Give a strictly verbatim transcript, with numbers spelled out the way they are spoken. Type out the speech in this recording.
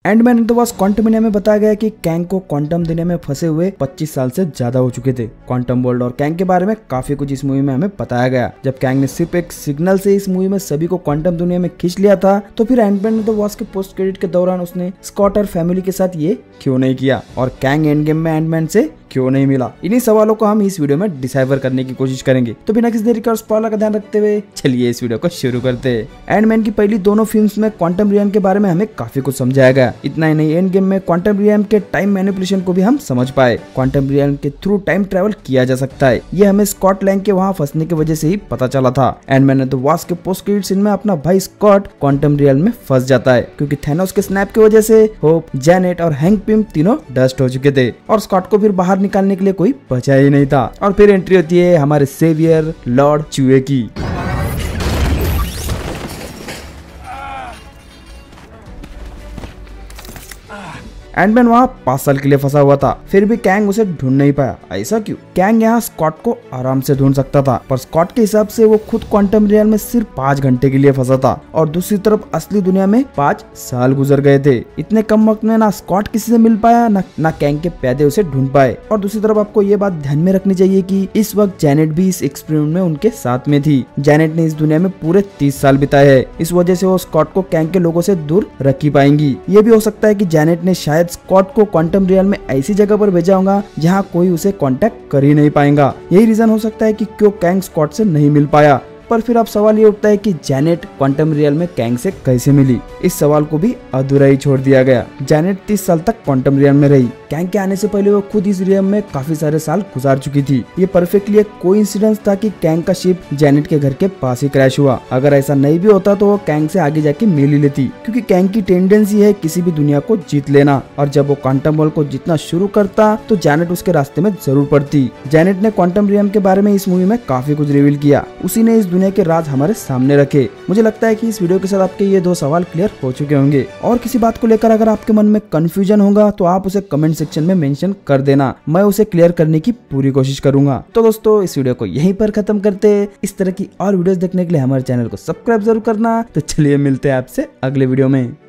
Ant-Man and the Wasp Quantumania में बताया गया कि कैंग को क्वांटम दुनिया में फंसे हुए पच्चीस साल से ज्यादा हो चुके थे। क्वांटम वर्ल्ड और कैंग के बारे में काफी कुछ इस मूवी में हमें बताया गया। जब कैंग ने सिर्फ एक सिग्नल से इस मूवी में सभी को क्वांटम दुनिया में खींच लिया था, तो फिर एंटमैन एंड द वास्प के पोस्ट क्रेडिट के दौरान उसने स्कॉट और फैमिली के साथ ये क्यों नहीं किया, और कैंग एंड गेम में एंटमैन से क्यों नहीं मिला। इन्हीं सवालों को हम इस वीडियो में डिसाइवर करने की कोशिश करेंगे। तो बिना किसी देरी के और स्पॉइलर का ध्यान रखते हुए चलिए इस वीडियो को शुरू करते हैं। एंटमैन की पहली दोनों फिल्म्स में क्वांटम रियम के बारे में हमें काफी कुछ समझाया गया। इतना ही नहीं, एंड गेम में क्वांटम रियम के टाइम मैनिपुलेशन को भी हम समझ पाए। क्वांटम रियम के थ्रू टाइम ट्रेवल किया जा सकता है, ये हमें स्कॉट लैंग के वहाँ फंसने की वजह से ही पता चला था। एंटमैन एंड द वास्प के पोस्ट क्रेडिट सीन में अपना भाई स्कॉट क्वांटम रियम में फंस जाता है, क्योंकि थैनोस के स्नैप की वजह से होप, जैनेट और हैंक पिम तीनों डस्ट हो चुके थे और स्कॉट को फिर बाहर निकालने के लिए कोई बचा ही नहीं था। और फिर एंट्री होती है हमारे सेवियर लॉर्ड चूहे की। एंटमैन वहाँ पांच साल के लिए फंसा हुआ था, फिर भी कैंग उसे ढूंढ नहीं पाया। ऐसा क्यों? कैंग यहाँ स्कॉट को आराम से ढूंढ सकता था, पर स्कॉट के हिसाब से वो खुद क्वांटम रियल में सिर्फ पाँच घंटे के लिए फंसा था, और दूसरी तरफ असली दुनिया में पाँच साल गुजर गए थे। इतने कम वक्त में ना स्कॉट किसी से मिल पाया, ना, ना कैंग के पैदे उसे ढूंढ पाए। और दूसरी तरफ आपको ये बात ध्यान में रखनी चाहिए कि इस वक्त जैनेट भी इस एक्सपेरिमेंट में उनके साथ में थी। जैनेट ने इस दुनिया में पूरे तीस साल बिताए हैं, इस वजह से वो स्कॉट को कैंग के लोगों से दूर रख ही पाएंगी। ये भी हो सकता है कि जैनेट ने शायद स्कॉट को क्वांटम रियल में ऐसी जगह पर भेजा होगा जहां कोई उसे कांटेक्ट कर ही नहीं पाएगा। यही रीजन हो सकता है कि क्यों कैंग स्कॉट से नहीं मिल पाया। पर फिर अब सवाल ये उठता है कि जैनेट क्वांटम रियल में कैंग से कैसे मिली। इस सवाल को भी अधूरा ही छोड़ दिया गया। जैनेट तीस साल तक क्वांटम रियल में रही। कैंग के आने से पहले वो खुद इस रियल में काफी सारे साल गुजार चुकी थी। ये परफेक्टली एक कोइंसिडेंस था कि कैंग का शिप जैनेट के घर के पास ही क्रैश हुआ। अगर ऐसा नहीं भी होता तो वो कैंग से आगे जाके मिल ही लेती, क्योंकि कैंग की टेंडेंसी है किसी भी दुनिया को जीत लेना, और जब वो क्वांटम वर्ल्ड को जीतना शुरू करता तो जैनेट उसके रास्ते में जरूर पड़ती। जैनेट ने क्वांटम रियल के बारे में इस मूवी में काफी कुछ रिवील किया। उसी ने इस दुनिया के राज हमारे सामने रखे। मुझे लगता है कि इस वीडियो के साथ आपके ये दो सवाल क्लियर हो चुके होंगे। और किसी बात को लेकर अगर आपके मन में कंफ्यूजन होगा तो आप उसे कमेंट सेक्शन में मेंशन कर देना, मैं उसे क्लियर करने की पूरी कोशिश करूंगा। तो दोस्तों, इस वीडियो को यहीं पर खत्म करते हैं। इस तरह की और वीडियोस देखने के लिए हमारे चैनल को सब्सक्राइब जरूर करना। तो चलिए मिलते हैं आपसे अगले वीडियो में।